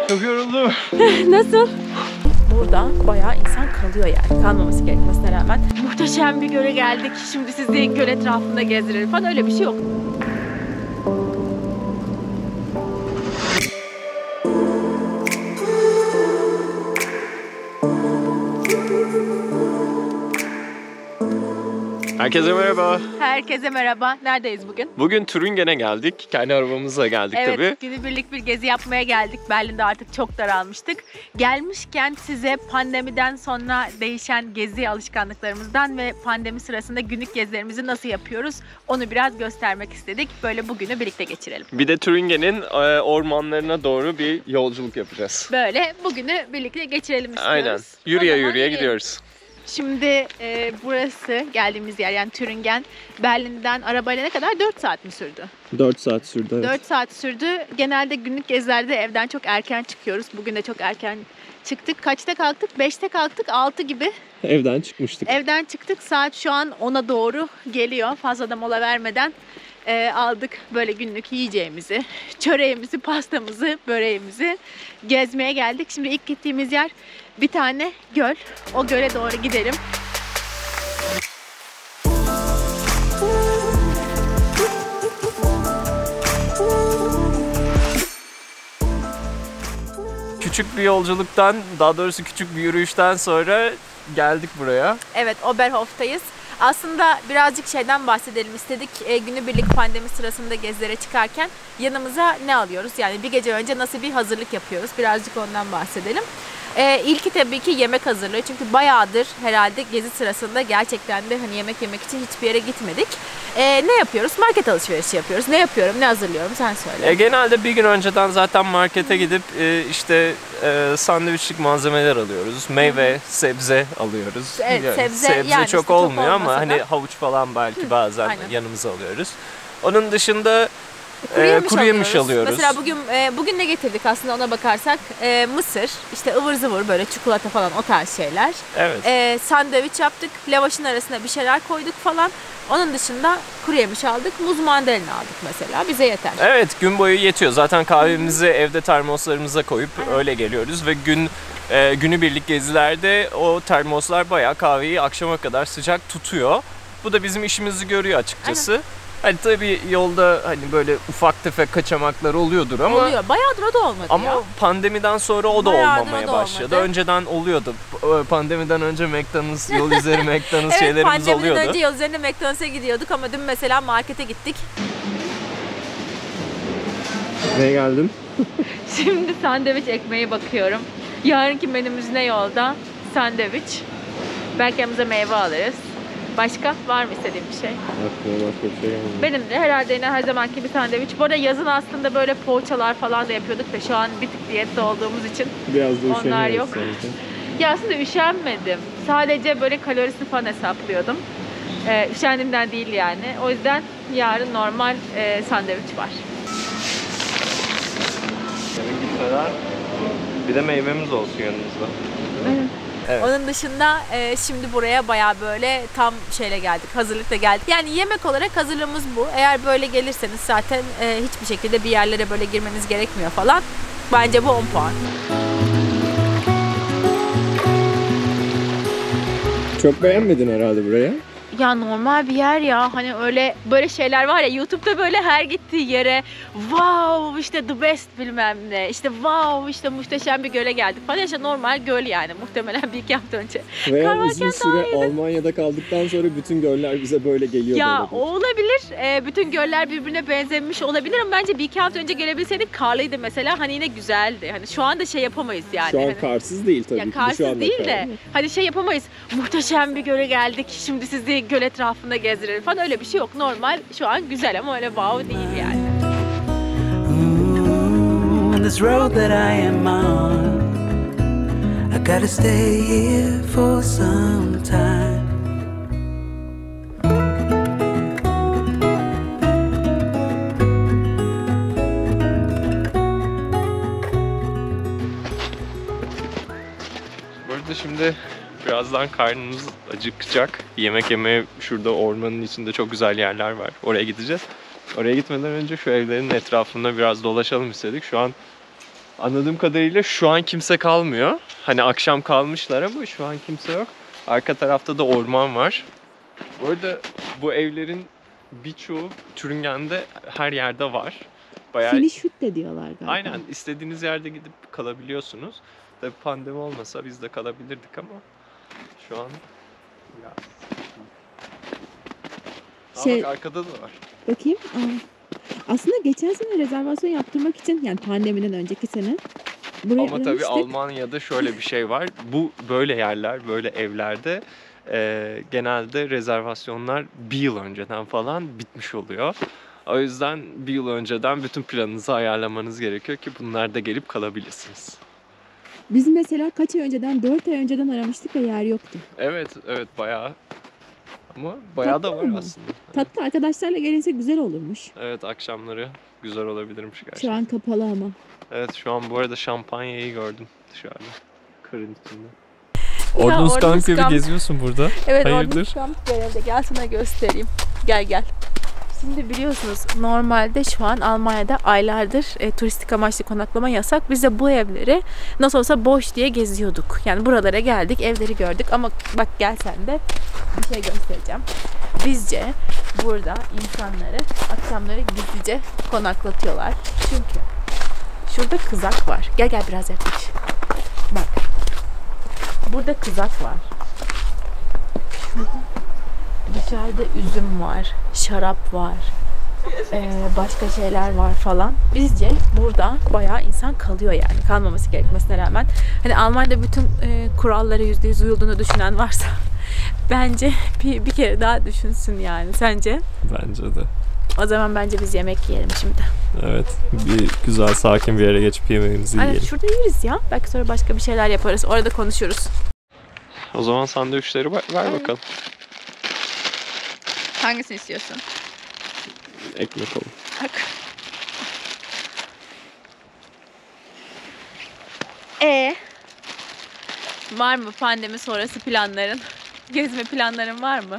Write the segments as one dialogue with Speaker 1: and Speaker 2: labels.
Speaker 1: Çok yoruldum.
Speaker 2: Nasıl? Burada bayağı insan kalıyor yani. Kalmaması gerekmesine rağmen. Muhteşem bir göle geldik. Şimdi sizi göl etrafında gezdirelim falan, öyle bir şey yok.
Speaker 1: Herkese merhaba.
Speaker 2: Herkese merhaba. Neredeyiz bugün?
Speaker 1: Bugün Türüngen'e geldik. Kendi arabamızla geldik
Speaker 2: evet,
Speaker 1: tabii.
Speaker 2: günübirlik bir gezi yapmaya geldik. Berlin'de artık çok daralmıştık. Gelmişken size pandemiden sonra değişen gezi alışkanlıklarımızdan ve pandemi sırasında günlük gezilerimizi nasıl yapıyoruz onu biraz göstermek istedik. Böyle bugünü birlikte geçirelim.
Speaker 1: Bir de Türüngen'in ormanlarına doğru bir yolculuk yapacağız.
Speaker 2: Böyle bugünü birlikte geçirelim istiyoruz.
Speaker 1: Aynen. Yürüye gidiyoruz.
Speaker 2: Şimdi burası geldiğimiz yer, yani Türingen, Berlin'den arabayla ne kadar? 4 saat mi sürdü?
Speaker 1: 4 saat sürdü. Evet.
Speaker 2: 4 saat sürdü. Genelde günlük gezilerde evden çok erken çıkıyoruz. Bugün de çok erken çıktık. Kaçta kalktık? 5'te kalktık. 6 gibi.
Speaker 1: Evden çıkmıştık.
Speaker 2: Evden çıktık. Saat şu an 10'a doğru geliyor. Fazla da mola vermeden aldık böyle günlük yiyeceğimizi, çöreğimizi, pastamızı, böreğimizi gezmeye geldik. Şimdi ilk gittiğimiz yer bir tane göl. O göle doğru gidelim.
Speaker 1: Küçük bir yolculuktan, daha doğrusu küçük bir yürüyüşten sonra geldik buraya.
Speaker 2: Evet, Oberhof'tayız. Aslında birazcık şeyden bahsedelim istedik. Günübirlik pandemi sırasında gezilere çıkarken yanımıza ne alıyoruz? Yani bir gece önce nasıl bir hazırlık yapıyoruz? Birazcık ondan bahsedelim. İlki tabii ki yemek hazırlığı. Çünkü bayağıdır herhalde gezi sırasında gerçekten de hani yemek yemek için hiçbir yere gitmedik. Ne yapıyoruz? Market alışverişi yapıyoruz. Ne yapıyorum? Ne hazırlıyorum? Sen söyle.
Speaker 1: Genelde bir gün önceden zaten markete gidip işte sandviçlik malzemeler alıyoruz. Meyve, sebze alıyoruz.
Speaker 2: Evet,
Speaker 1: Yani
Speaker 2: sebze
Speaker 1: çok
Speaker 2: işte
Speaker 1: olmuyor
Speaker 2: çok
Speaker 1: ama hani
Speaker 2: da.
Speaker 1: havuç falan belki bazen
Speaker 2: Aynen.
Speaker 1: yanımıza alıyoruz. Onun dışında kuru yemiş alıyoruz.
Speaker 2: Mesela bugün ne getirdik aslında ona bakarsak? Mısır, işte ıvır zıvır böyle çikolata falan, o tarz şeyler.
Speaker 1: Evet.
Speaker 2: Sandviç yaptık, lavaşın arasına bir şeyler koyduk falan. Onun dışında kuru yemiş aldık, muz mandalina aldık mesela, bize yeter.
Speaker 1: Evet, gün boyu yetiyor. Zaten kahvemizi evde termoslarımıza koyup öyle geliyoruz ve günübirlik gezilerde o termoslar bayağı kahveyi akşama kadar sıcak tutuyor. Bu da bizim işimizi görüyor açıkçası.
Speaker 2: Aynen.
Speaker 1: Hani tabii yolda hani böyle ufak tefek kaçamaklar oluyordur ama
Speaker 2: Oluyor. Bayağıdır o da olmadı
Speaker 1: ama
Speaker 2: ya.
Speaker 1: pandemiden sonra o da
Speaker 2: Bayağıdır
Speaker 1: olmamaya
Speaker 2: o da
Speaker 1: başladı.
Speaker 2: olmadı.
Speaker 1: Önceden oluyordu. Pandemiden önce McDonald's, yol üzeri McDonald's
Speaker 2: Evet,
Speaker 1: şeylerimiz
Speaker 2: pandemiden
Speaker 1: oluyordu.
Speaker 2: önce yol üzerinde McDonald's'a gidiyorduk ama dün mesela markete gittik.
Speaker 1: Ne geldin?
Speaker 2: Şimdi sandviç ekmeğe bakıyorum. Yarınki menümüz ne yolda? Sandviç. Belki yanımıza meyve alırız. Başka var mı istediğim bir şey?
Speaker 1: Aklıma başka bir şey gelmedi.
Speaker 2: Benim de herhalde yine her zamanki bir sandviç. Bu arada yazın aslında böyle poğaçalar falan da yapıyorduk da şu an bir tık diyette olduğumuz için
Speaker 1: Biraz da
Speaker 2: onlar
Speaker 1: üşeniyoruz
Speaker 2: yok.
Speaker 1: sanki.
Speaker 2: Ya aslında üşenmedim. Sadece böyle kalorisini falan hesaplıyordum. Üşendiğimden değil yani. O yüzden yarın normal sandviç var.
Speaker 1: Yarın gitmeden bir de meyvemiz olsun yanımızda. Evet.
Speaker 2: Onun dışında şimdi buraya bayağı böyle tam şeyle geldik, hazırlıkla geldik. Yani yemek olarak hazırlığımız bu. Eğer böyle gelirseniz zaten hiçbir şekilde bir yerlere böyle girmeniz gerekmiyor falan. Bence bu 10 puan.
Speaker 1: Çok beğenmedin herhalde buraya.
Speaker 2: Ya normal bir yer ya, hani öyle böyle şeyler var ya YouTube'da, böyle her gittiği yere wow işte the best bilmem ne, işte wow işte muhteşem bir göle geldik falan. İşte normal göl yani, muhtemelen bir iki hafta önce.
Speaker 3: Veya uzun süre Almanya'da kaldıktan sonra bütün göller bize böyle geliyor.
Speaker 2: Ya
Speaker 3: böyle.
Speaker 2: o olabilir. Bütün göller birbirine benzemiş olabilir ama bence bir iki hafta önce gelebilseydik karlıydı mesela, hani yine güzeldi. Hani şu anda şey yapamayız yani.
Speaker 3: Şu an
Speaker 2: hani,
Speaker 3: karsız değil tabii
Speaker 2: ya
Speaker 3: ki.
Speaker 2: karsız
Speaker 3: Şu anda
Speaker 2: değil
Speaker 3: kar.
Speaker 2: de hani şey yapamayız. Muhteşem bir göle geldik, şimdi sizi göl etrafında gezdirelim falan, öyle bir şey yok. Normal şu an güzel ama öyle wow değil yani.
Speaker 4: On this road that I am on, I gotta stay here for some time.
Speaker 1: Burada şimdi birazdan karnımız acıkacak. Yemek yemeye şurada ormanın içinde çok güzel yerler var. Oraya gideceğiz. Oraya gitmeden önce şu evlerin etrafında biraz dolaşalım istedik. Şu an Anladığım kadarıyla şu an kimse kalmıyor. Hani akşam kalmışlar ama şu an kimse yok. Arka tarafta da orman var. Bu arada bu evlerin birçoğu Türingen'de her yerde var. Bayağı...
Speaker 2: Finishhütte diyorlar galiba.
Speaker 1: Aynen, istediğiniz yerde gidip kalabiliyorsunuz. Tabii pandemi olmasa biz de kalabilirdik ama şu an ya. Bak arkada da var.
Speaker 2: Bakayım. Aslında geçen sene rezervasyon yaptırmak için, yani pandemiden önceki sene buraya
Speaker 1: Ama tabii
Speaker 2: aramıştık.
Speaker 1: Almanya'da şöyle bir şey var. Bu böyle yerler, böyle evlerde genelde rezervasyonlar bir yıl önceden falan bitmiş oluyor. O yüzden bir yıl önceden bütün planınızı ayarlamanız gerekiyor ki bunlarda gelip kalabilirsiniz.
Speaker 2: Biz mesela kaç ay önceden, 4 ay önceden aramıştık ve yer yoktu.
Speaker 1: Evet, bayağı. Ama bayağı da var
Speaker 2: Tatlı mı?
Speaker 1: aslında.
Speaker 2: Tatlı, arkadaşlarla gelinse güzel olurmuş.
Speaker 1: Evet, akşamları güzel olabilirmiş gerçekten.
Speaker 2: Şu an kapalı ama.
Speaker 1: Evet, şu an bu arada şampanyayı gördüm dışarıda. Karın içinde.
Speaker 2: Ordnungskamp
Speaker 1: Ordnungskamp gibi geziyorsun burada.
Speaker 2: Evet,
Speaker 1: Hayırdır?
Speaker 2: Ordnungskamp görevde. Gel sana göstereyim. Gel. Şimdi biliyorsunuz normalde şu an Almanya'da aylardır turistik amaçlı konaklama yasak. Biz de bu evleri nasıl olsa boş diye geziyorduk. Yani buralara geldik, evleri gördük ama bak gel sen de bir şey göstereceğim. Bizce burada insanları akşamları gizlice konaklatıyorlar. Çünkü şurada kızak var. Gel biraz yaklaş. Bak. Burada kızak var. Dışarıda üzüm var, şarap var, başka şeyler var falan. Bizce burada bayağı insan kalıyor yani. Kalmaması gerekmesine rağmen. Hani Almanya'da bütün kurallara %100 uyulduğunu düşünen varsa bence bir kere daha düşünsün yani. Sence?
Speaker 1: Bence de.
Speaker 2: O zaman bence biz yemek yiyelim şimdi.
Speaker 1: Evet. Bir güzel sakin bir yere geçip yemeğimizi yiyelim.
Speaker 2: Şurada yeriz ya. Belki sonra başka bir şeyler yaparız. Orada konuşuruz.
Speaker 1: O zaman sandviçleri ver bakalım.
Speaker 2: Hangisini istiyorsun?
Speaker 1: Ekmek olur.
Speaker 2: Bak. Var mı pandemi sonrası planların? Gezme planların var mı?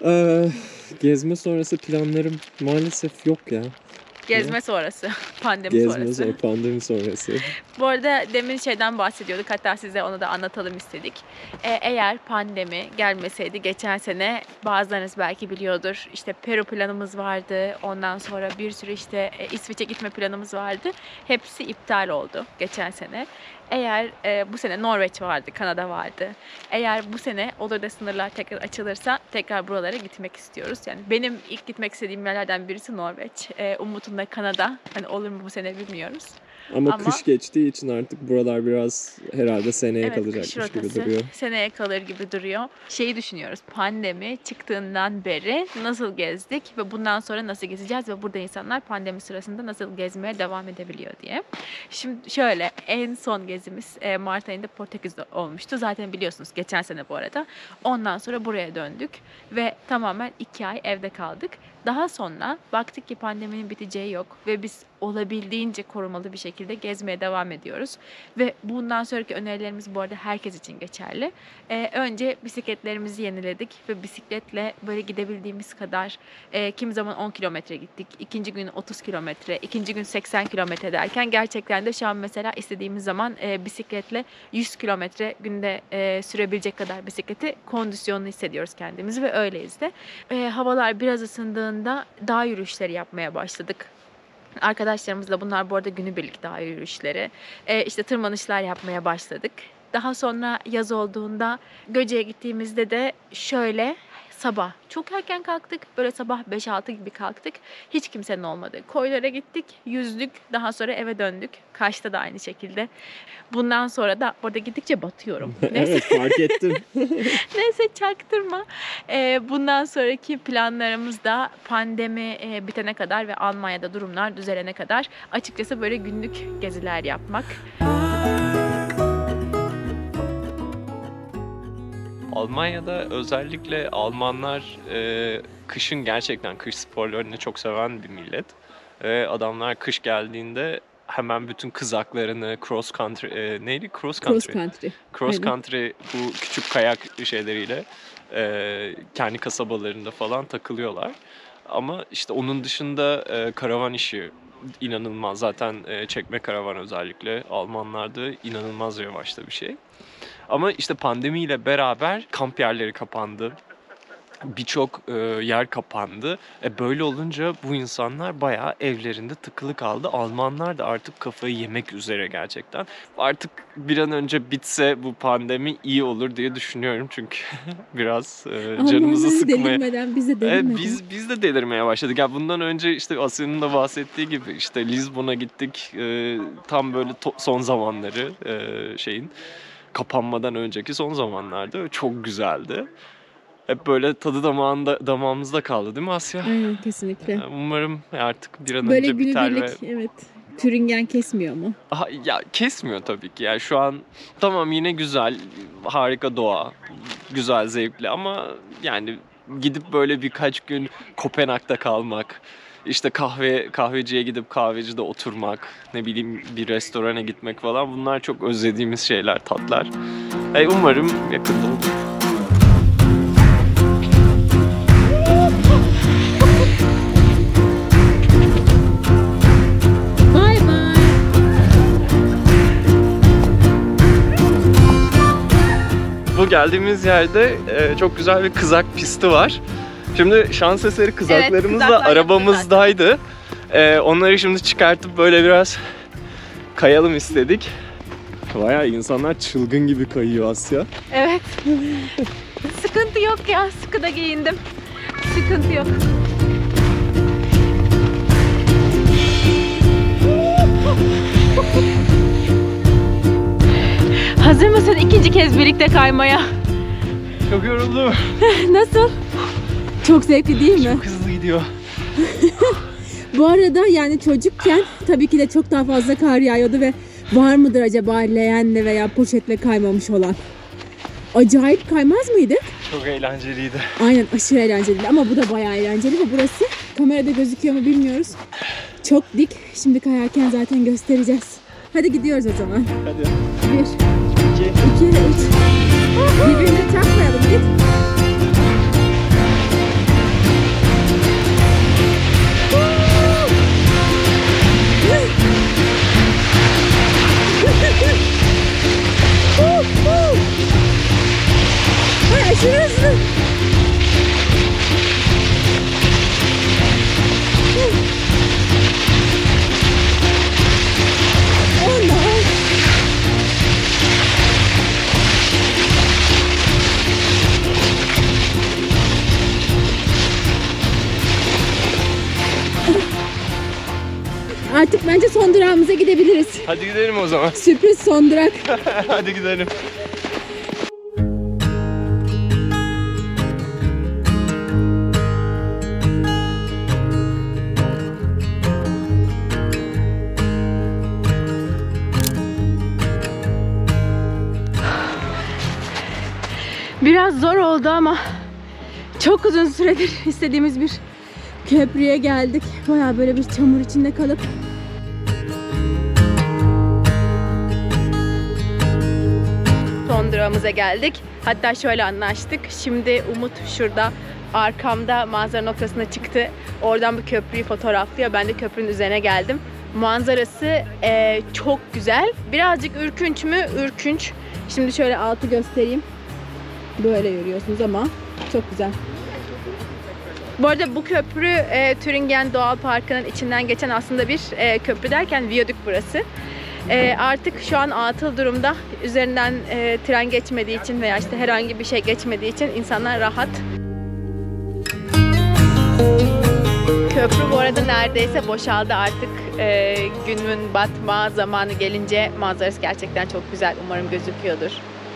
Speaker 3: Gezme sonrası planlarım maalesef yok ya.
Speaker 2: Gezme sonrası, pandemi sonrası.
Speaker 3: Pandemi sonrası.
Speaker 2: Bu arada demin şeyden bahsediyorduk, hatta size onu da anlatalım istedik. Eğer pandemi gelmeseydi geçen sene bazılarınız belki biliyordur. İşte Peru planımız vardı, ondan sonra bir sürü işte İsveç'e gitme planımız vardı. Hepsi iptal oldu geçen sene. Eğer bu sene Norveç vardı, Kanada vardı. Eğer bu sene olur da sınırlar tekrar açılırsa tekrar buralara gitmek istiyoruz. Yani benim ilk gitmek istediğim yerlerden birisi Norveç. Umut'un da Kanada. Hani olur mu bu sene bilmiyoruz.
Speaker 3: Ama kış geçtiği için artık buralar biraz herhalde seneye kalacakmış gibi duruyor.
Speaker 2: Seneye kalır gibi duruyor. Şeyi düşünüyoruz. Pandemi çıktığından beri nasıl gezdik ve bundan sonra nasıl gezeceğiz ve burada insanlar pandemi sırasında nasıl gezmeye devam edebiliyor diye. Şimdi şöyle, en son gezimiz Mart ayında Portekiz'de olmuştu. Zaten biliyorsunuz geçen sene bu arada. Ondan sonra buraya döndük ve tamamen 2 ay evde kaldık. Daha sonra baktık ki pandeminin biteceği yok ve biz olabildiğince korumalı bir şekilde gezmeye devam ediyoruz. Ve bundan sonraki önerilerimiz bu arada herkes için geçerli. Önce bisikletlerimizi yeniledik ve bisikletle böyle gidebildiğimiz kadar kimi zaman 10 kilometre gittik. İkinci gün 30 kilometre, ikinci gün 80 kilometre derken gerçekten de şu an mesela istediğimiz zaman bisikletle 100 kilometre günde sürebilecek kadar bisikleti kondisyonlu hissediyoruz kendimizi ve öyleyiz de. Havalar biraz ısındığında dağ yürüyüşleri yapmaya başladık. Arkadaşlarımızla, bunlar bu arada günübirlik dağ yürüyüşleri, işte tırmanışlar yapmaya başladık. Daha sonra yaz olduğunda Göce'ye gittiğimizde de şöyle sabah çok erken kalktık. Böyle sabah 5-6 gibi kalktık. Hiç kimsenin olmadığı koylara gittik, yüzdük. Daha sonra eve döndük. Kaş'ta da aynı şekilde. Bundan sonra da orada gittikçe batıyorum.
Speaker 3: Evet, fark ettim.
Speaker 2: Neyse çaktırma. Bundan sonraki planlarımız da pandemi bitene kadar ve Almanya'da durumlar düzelene kadar açıkçası böyle günlük geziler yapmak.
Speaker 1: Almanya'da özellikle Almanlar kışın gerçekten kış sporlarını çok seven bir millet. Adamlar kış geldiğinde hemen bütün kızaklarını cross country neydi? Cross country bu küçük kayak şeyleriyle kendi kasabalarında falan takılıyorlar. Ama işte onun dışında karavan işi inanılmaz. Zaten çekme karavan özellikle Almanlarda inanılmaz revaçta bir şey. Ama işte pandemiyle beraber kamp yerleri kapandı. Birçok yer kapandı. Böyle olunca bu insanlar bayağı evlerinde tıkılı kaldı. Almanlar da artık kafayı yemek üzere gerçekten. Artık bir an önce bitse bu pandemi iyi olur diye düşünüyorum çünkü biraz canımızı sıkmaya.
Speaker 2: Delirmeden biz de delirmedik.
Speaker 1: Biz de delirmeye başladık. Yani bundan önce işte Asya'nın da bahsettiği gibi işte Lizbon'a gittik. Tam böyle son zamanları kapanmadan önceki son zamanlarda çok güzeldi. Hep böyle tadı damağımızda kaldı değil mi Asya?
Speaker 2: Aynen, kesinlikle.
Speaker 1: Umarım artık bir an
Speaker 2: böyle
Speaker 1: önce biter
Speaker 2: günübirlik, evet. Türingen kesmiyor mu?
Speaker 1: Ya kesmiyor tabii ki. Yani şu an tamam yine güzel, harika doğa, güzel, zevkli ama yani gidip böyle birkaç gün Kopenhag'da kalmak, işte kahveciye gidip kahvecide oturmak, ne bileyim bir restorana gitmek falan bunlar çok özlediğimiz şeyler, tatlar. Umarım yakında olur. Bu geldiğimiz yerde çok güzel bir kızak pisti var. Şimdi şans eseri kızaklarımız da arabamızdaydı. Onları şimdi çıkartıp böyle biraz kayalım istedik.
Speaker 3: Bayağı insanlar çılgın gibi kayıyor Asya.
Speaker 2: Evet. Sıkıntı yok ya. Sıkı da giyindim. Sıkıntı yok. Hazır mısın ikinci kez birlikte kaymaya?
Speaker 1: Çok yoruldum.
Speaker 2: Nasıl? Çok zevkli değil mi?
Speaker 1: Çok hızlı gidiyor.
Speaker 2: Bu arada yani çocukken tabii ki de çok daha fazla kar yağıyordu ve var mıdır acaba leğenle veya poşetle kaymamış olan? Acayip kaymaz mıydık?
Speaker 1: Çok eğlenceliydi.
Speaker 2: Aynen, aşırı eğlenceliydi ama bu da bayağı eğlenceli ve burası kamerada gözüküyor mu bilmiyoruz. Çok dik. Şimdi kayarken zaten göstereceğiz. Hadi gidiyoruz o zaman.
Speaker 1: Hadi.
Speaker 2: 1, 2, 3. Birbirine çarpmayalım, git. Ay, aşırı hızlı. Artık bence son durağımıza gidebiliriz.
Speaker 1: Hadi gidelim o zaman.
Speaker 2: Sürpriz son durak.
Speaker 1: Hadi gidelim.
Speaker 2: Biraz zor oldu ama çok uzun süredir istediğimiz bir köprüye geldik. Bayağı böyle bir çamur içinde kalıp son durağımıza geldik. Hatta şöyle anlaştık. Şimdi Umut şurada arkamda manzara noktasına çıktı. Oradan bir köprüyü fotoğraflıyor. Ben de köprünün üzerine geldim. Manzarası çok güzel. Birazcık ürkünç mü? Ürkünç. Şimdi şöyle altı göstereyim. Böyle yürüyorsunuz ama çok güzel. Bu arada bu köprü Thüringen Doğal Parkı'nın içinden geçen aslında bir köprü derken viyadük burası. Artık şu an atıl durumda. Üzerinden tren geçmediği için veya işte herhangi bir şey geçmediği için insanlar rahat. Köprü bu arada neredeyse boşaldı artık. Günün batma zamanı gelince manzarası gerçekten çok güzel. Umarım gözüküyordur.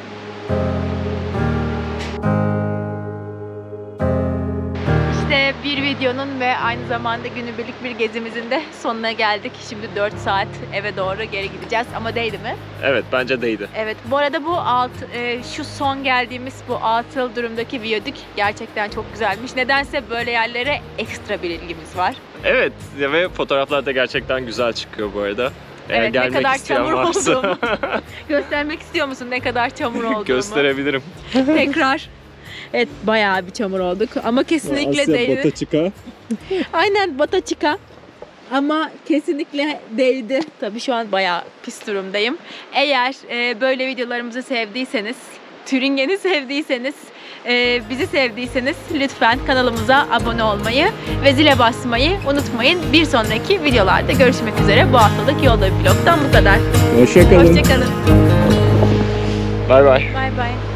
Speaker 2: İşte bir videonun ve aynı zamanda günübirlik bir gezimizin de sonuna geldik. Şimdi 4 saat eve doğru geri gideceğiz ama değdi mi?
Speaker 1: Evet, bence değdi.
Speaker 2: Evet, bu arada bu şu son geldiğimiz bu atıl durumdaki viyadük gerçekten çok güzelmiş. Nedense böyle yerlere ekstra bir ilgimiz var.
Speaker 1: Evet ve fotoğraflar da gerçekten güzel çıkıyor bu arada.
Speaker 2: Evet, ne kadar çamur
Speaker 1: varsa...
Speaker 2: olduğumu göstermek istiyor musun ne kadar çamur olduğumu?
Speaker 1: Gösterebilirim.
Speaker 2: Tekrar. Evet, bayağı bir çamur olduk ama kesinlikle
Speaker 3: Asya
Speaker 2: değil.
Speaker 3: Bataçika.
Speaker 2: Aynen, Bataçika. Ama kesinlikle değdi. Tabii şu an bayağı pis durumdayım. Eğer böyle videolarımızı sevdiyseniz, Türingen'i sevdiyseniz, bizi sevdiyseniz lütfen kanalımıza abone olmayı ve zile basmayı unutmayın. Bir sonraki videolarda görüşmek üzere. Bu haftalık Yolda Bir Vlog'dan bu kadar.
Speaker 3: Hoşça kalın.
Speaker 2: Hoşça kalın.
Speaker 1: Bay bay.
Speaker 2: Bay bay.